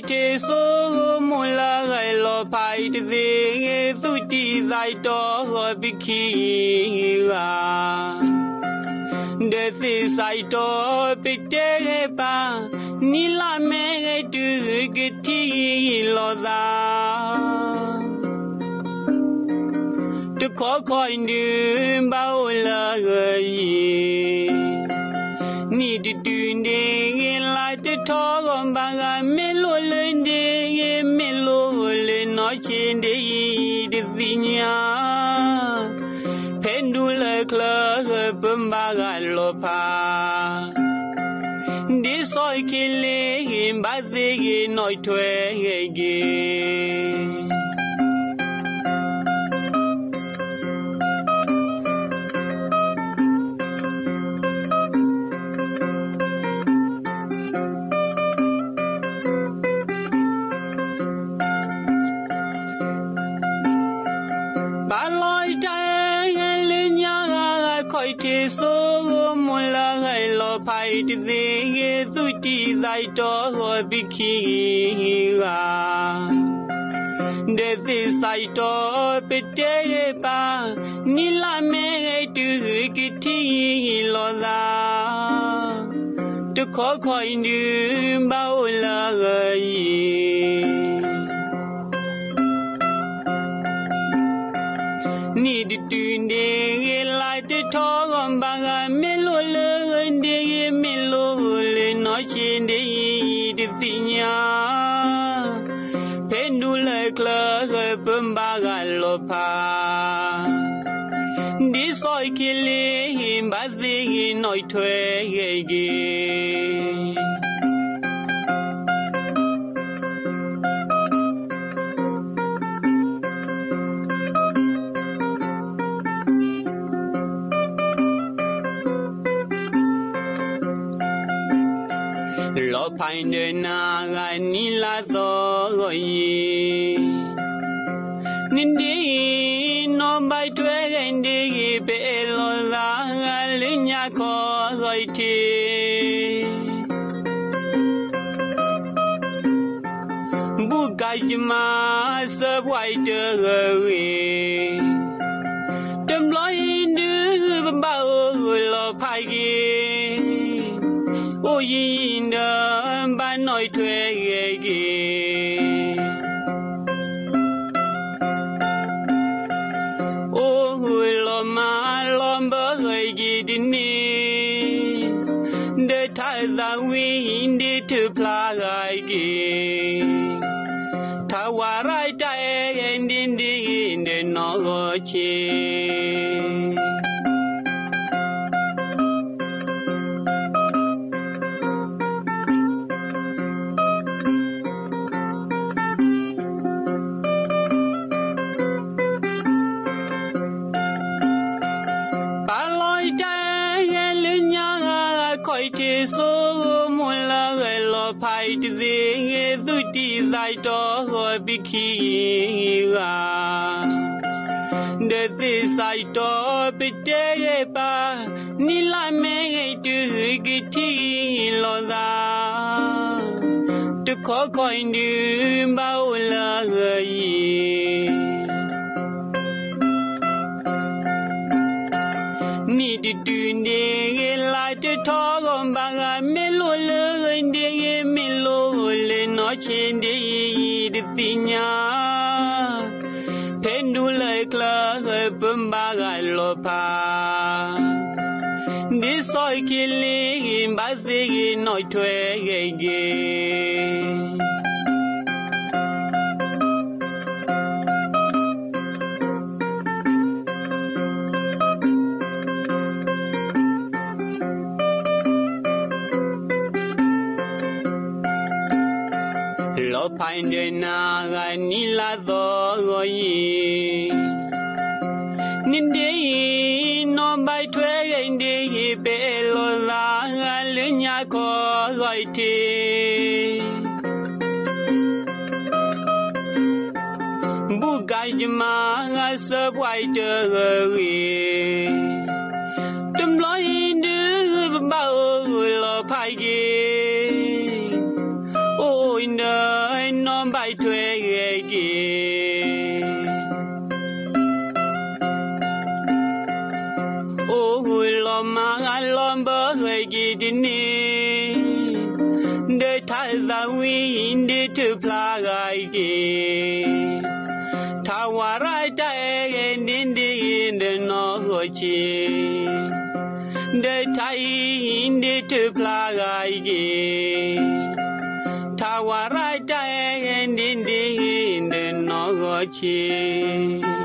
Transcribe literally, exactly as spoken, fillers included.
thế số một là ngày lo phải thế nghe tu ti dài đó rồi bị khi à để thế sai đó bị thế ba ni la mẹ tu cái thi lo ra tu khó coi như bao là người ni tu tu để lại tu thọ con bà mẹ lo lên để mẹ lo lên nói chuyện để để gì nhá pendula kla bumba lo pa đi soi kile ba de nói thuê ge thế số một là ngày lo phải đi về tu ti dài đó rồi bị khi à để thế sai đó bị thế ba ni la mẹ tu cái thi lo ra tu khó coi như bao là người ni đi tu để lại tu thọ con bà mẹ lo lên để mẹ lo lên nói chuyện để để gì nhá pendula kla bum ba lo pa đi soi kile ba de nói thuê ge lo phải nên na gai ni la do rồi nên đi nó bay thuê ghen đi bể lo ra lên nhà có rồi thì bu gai mà sơ quay trở về đâm lối đưa bao lo phải gì ôi đó ba nói thuê ghê ghê ôi lo mà lo bơ ghê gì đi nè để thay ra huy đi thu pla ghê ghê thà qua rai trái đi đi để nó gọi chi thế số một là ngày lo phải đi về nghe tu ti dài đó rồi bị khi à để thế sai đó bị thế ba ni la mẹ tu cái thi lo ra tu khó coi như bao là người ni đi tu để lại tu thọ con bà mẹ lo lên để mẹ lo lên nói chuyện để để gì nhá pendula kla bum ba lo pa đi soi kile ba de nói thuê ge ge lo phải nên na gai ni la do rồi nên đi nó bay thuê anh đi bể lo ra lên nhà có gọi thì bu gai mà sơ quay trở về đâm lối đưa bao lo phải gì ôi đời dini de tha wi inde to plagai ge tawara tae nindi de no hochi de tai inde to plagai ge tawara tae nindi de no hochi